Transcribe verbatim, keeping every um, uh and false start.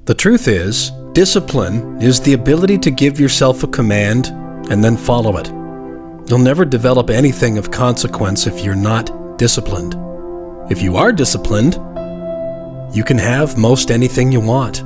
The truth is, discipline is the ability to give yourself a command and then follow it. You'll never develop anything of consequence if you're not disciplined. If you are disciplined, you can have most anything you want.